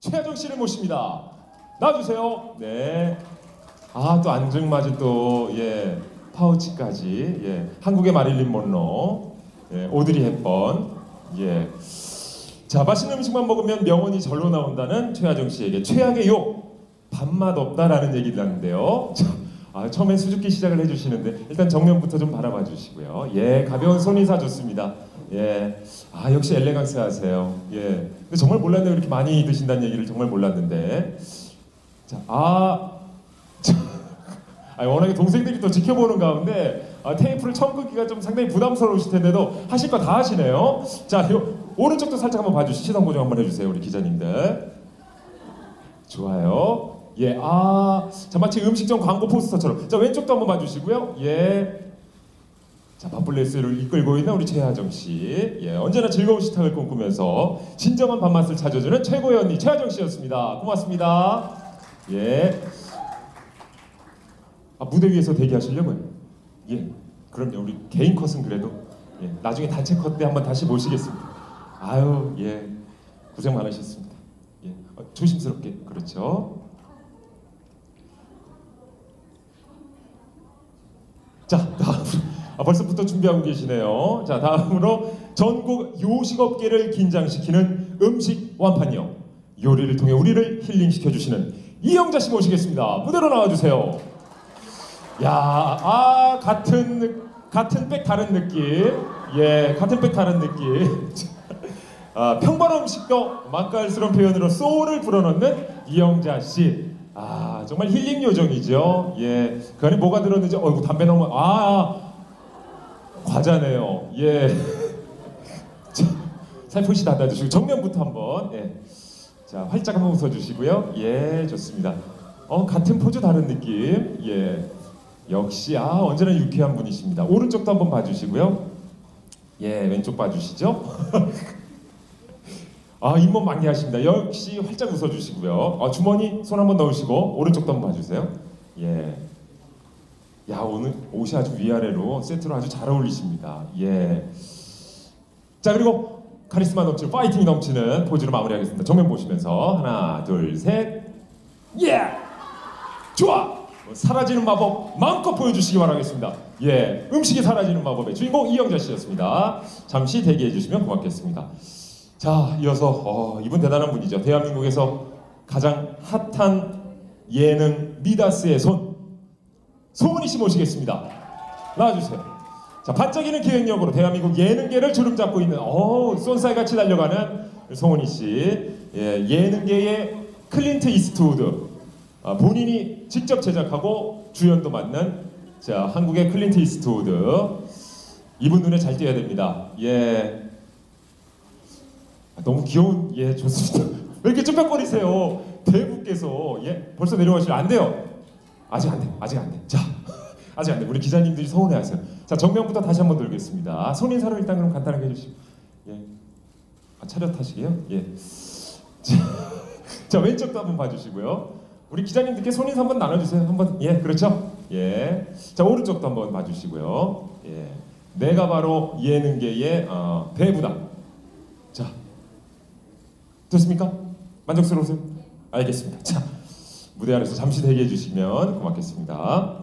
최하정 씨를 모십니다. 나와주세요. 네. 아, 또 안증맞은 또 예 파우치까지 예 한국의 마릴린 먼로, 예 오드리 헵번. 예. 자, 맛있는 음식만 먹으면 명언이 절로 나온다는 최하정 씨에게 최악의 욕 밥맛 없다라는 얘기를 하는데요. 처음엔 수줍게 시작을 해주시는데 일단 정면부터 좀 바라봐 주시고요. 예, 가벼운 손인사 좋습니다. 예, 역시 엘레강스 하세요. 예, 근데 정말 몰랐네요. 이렇게 많이 드신다는 얘기를 정말 몰랐는데. 자, 워낙에 동생들이 또 지켜보는 가운데 테이프를 처음 끊기가 좀 상당히 부담스러우실 텐데도 하실 거 다 하시네요. 자, 오른쪽도 살짝 한번 봐주시죠. 시선 고정 한번 해주세요, 우리 기자님들. 좋아요. 예, 자, 마치 음식점 광고 포스터처럼. 자, 왼쪽도 한번 봐주시고요. 예. 자, 밥블레스를 이끌고 있는 우리 최하정 씨. 예, 언제나 즐거운 식탁을 꿈꾸면서 진정한 밥맛을 찾아주는 최고의 언니 최하정 씨였습니다. 고맙습니다. 예. 무대 위에서 대기하시려고요? 예. 그럼요. 우리 개인 컷은 그래도 예, 나중에 단체 컷 때 한번 다시 모시겠습니다. 아유, 예. 고생 많으셨습니다. 예. 조심스럽게. 그렇죠. 자, 다음으로 벌써부터 준비하고 계시네요. 자, 다음으로 전국 요식업계를 긴장시키는 음식 완판이요. 요리를 통해 우리를 힐링시켜주시는 이영자 씨 모시겠습니다. 무대로 나와주세요. 야, 같은 백 다른 느낌. 예, 같은 백 다른 느낌. 평범한 음식도 맛깔스러운 표현으로 소울을 불어넣는 이영자 씨. 정말 힐링 요정이죠. 예, 그 안에 뭐가 들었는지, 담배 너무, 과자네요. 예. 살포시 닫아주시고, 정면부터 한번, 예. 자, 활짝 한번 웃어주시고요. 예, 좋습니다. 같은 포즈 다른 느낌. 예. 역시, 언제나 유쾌한 분이십니다. 오른쪽도 한번 봐주시고요. 예, 왼쪽 봐주시죠. 잇몸 만개하십니다. 역시 활짝 웃어주시고요. 주머니 손 한번 넣으시고 오른쪽도 한번 봐주세요. 예. 야, 오늘 옷이 아주 위아래로 세트로 아주 잘 어울리십니다. 예. 자, 그리고 카리스마 넘치는 파이팅이 넘치는 포즈로 마무리하겠습니다. 정면 보시면서 하나, 둘, 셋. 예. 좋아. 사라지는 마법 마음껏 보여주시기 바라겠습니다. 예. 음식이 사라지는 마법의 주인공 이영자 씨였습니다. 잠시 대기해 주시면 고맙겠습니다. 자, 이어서 이분 대단한 분이죠. 대한민국에서 가장 핫한 예능 미다스의 손 송은이 씨 모시겠습니다. 나와주세요. 자, 반짝이는 기획력으로 대한민국 예능계를 주름잡고 있는 쏜살같이 달려가는 송은이 씨. 예, 예능계의 클린트 이스트우드. 본인이 직접 제작하고 주연도 맡는 자, 한국의 클린트 이스트우드. 이분 눈에 잘 띄어야 됩니다. 예. 너무 귀여운, 예, 좋습니다. 왜 이렇게 쭈뼛거리세요? 대부께서, 예, 벌써 내려가시면 안 돼요. 아직 안 돼. 자, 아직 안 돼. 우리 기자님들이 서운해하세요. 자, 정면부터 다시 한번 돌겠습니다. 손 인사를 일단 그럼 간단하게 해주시고, 예, 차렷하시게요. 예. 자, 왼쪽도 한번 봐주시고요. 우리 기자님들께 손 인사 한번 나눠주세요. 한번, 예, 그렇죠? 예. 자, 오른쪽도 한번 봐주시고요. 예. 내가 바로 예능계의 배부다. 자. 됐습니까? 만족스러우세요? 알겠습니다. 자, 무대 아래서 잠시 대기해 주시면 고맙겠습니다.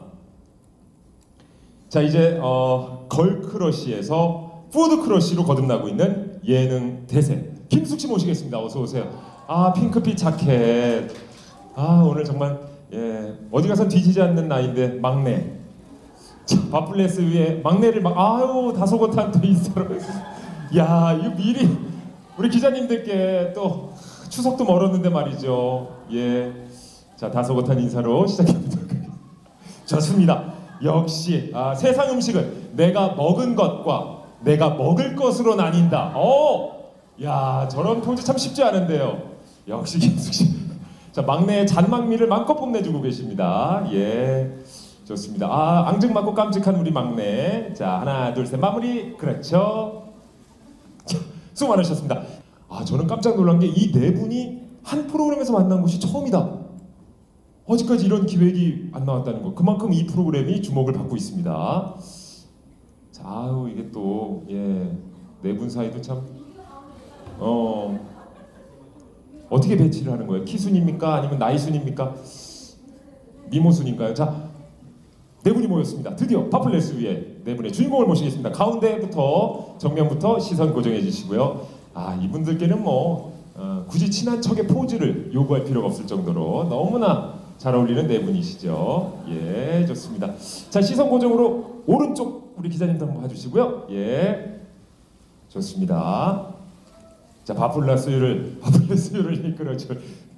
자, 이제 걸크러쉬에서 푸드크러쉬로 거듭나고 있는 예능 대세 김숙 씨 모시겠습니다. 어서 오세요. 핑크빛 자켓. 오늘 정말 예, 어디 가서 뒤지지 않는 나이인데 막내. 자, 밥플레스 위에 막내를 다소곳한 또 인사로. 야, 이거 미리 우리 기자님들께 또 추석도 멀었는데 말이죠. 예. 자, 다소곳한 인사로 시작해보도록 하겠습니다. 좋습니다. 역시 세상 음식은 내가 먹은 것과 내가 먹을 것으로 나뉜다. 야, 저런 포즈 참 쉽지 않은데요. 역시 김숙 씨. 자, 막내의 잔망미를 마음껏 뽐내주고 계십니다. 예. 좋습니다. 앙증맞고 깜찍한 우리 막내. 자, 하나, 둘, 셋, 마무리. 그렇죠. 수고 많으셨습니다. 저는 깜짝 놀란 게 이 네 분이 한 프로그램에서 만난 것이 처음이다. 어제까지 이런 기획이 안 나왔다는 거. 그만큼 이 프로그램이 주목을 받고 있습니다. 자, 이게 또 예, 네 분 사이도 참 어떻게 배치를 하는 거예요? 키순입니까? 아니면 나이순입니까? 미모순인가요? 자, 네 분이 모였습니다. 드디어 파플레스 위에 네 분의 주인공을 모시겠습니다. 가운데부터 정면부터 시선 고정해 주시고요. 아, 이분들께는 뭐 굳이 친한 척의 포즈를 요구할 필요가 없을 정도로 너무나 잘 어울리는 네 분이시죠. 예, 좋습니다. 자, 시선 고정으로 오른쪽 우리 기자님도 한번 봐주시고요. 예, 좋습니다. 자, 파플레스유를 이끌어줄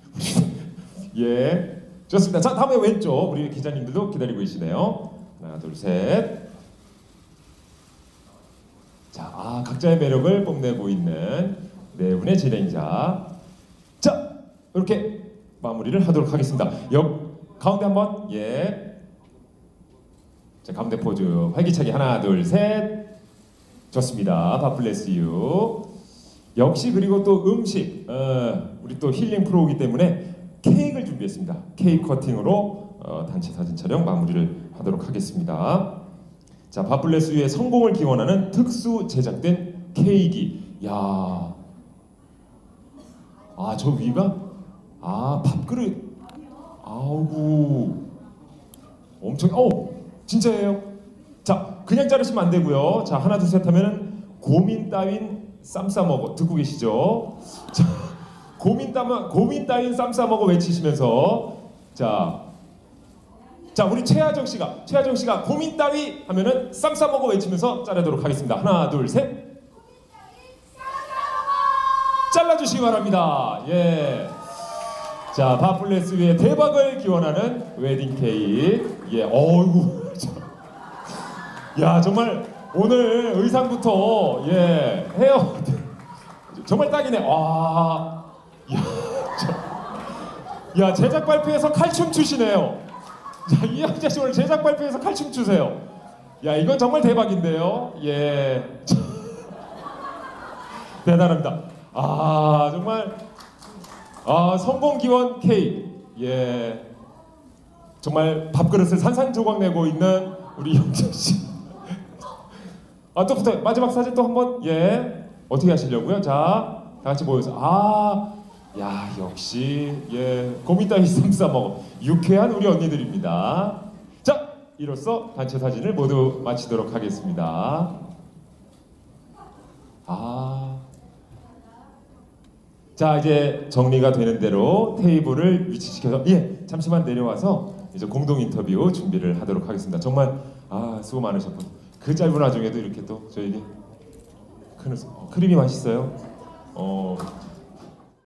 예, 좋습니다. 자, 다음에 왼쪽 우리 기자님들도 기다리고 계시네요. 하나, 둘, 셋. 자, 각자의 매력을 뽐내고 있는 네 분의 진행자. 자, 이렇게 마무리를 하도록 하겠습니다. 가운데 한번 예. 자, 가운데 포즈 활기차게 하나, 둘, 셋. 좋습니다. 파플레스유. 역시 그리고 또 음식 우리 또 힐링 프로이기 때문에 케이크를 준비했습니다. 케이크 커팅으로 단체 사진 촬영 마무리를 하도록 하겠습니다. 자, 파플레스유의 성공을 기원하는 특수 제작된 케이크. 야, 아, 저 위가 밥그릇. 아우구, 엄청. 진짜예요. 자, 그냥 자르시면 안 되고요. 자, 하나 둘 셋 하면은 고민 따윈 쌈 싸먹어. 듣고 계시죠? 자, 고민 따윈 쌈 싸먹어 외치시면서 자, 우리 최하정 씨가 고민 따위 하면은 쌈 싸먹어 외치면서 자르도록 하겠습니다. 하나 둘 셋. 잘라주시기 바랍니다. 예. 자, 파플레스유의 대박을 기원하는 웨딩 케이크. 예, 어이구. 야, 정말 오늘 의상부터 예, 헤어 정말 딱이네. 와, 야, 제작 발표에서 칼춤 추시네요. 자, 이영자 씨 오늘 제작 발표에서 칼춤 추세요. 야, 이건 정말 대박인데요. 예, 대단합니다. 정말 성공 기원 케이크. 예, 정말 밥그릇을 산산조각 내고 있는 우리 영자 씨. 또 붙어요. 마지막 사진 또 한번. 예, 어떻게 하시려고요? 자, 다 같이 모여서 야, 역시 예, 고민 따위 쌈 싸먹어. 유쾌한 우리 언니들입니다. 자, 이로써 단체 사진을 모두 마치도록 하겠습니다. 자, 이제 정리가 되는 대로 테이블을 위치시켜서 예, 잠시만 내려와서 이제 공동 인터뷰 준비를 하도록 하겠습니다. 정말 수고 많으셨고 그 짧은 와중에도 이렇게 또 저에게 크림이 맛있어요.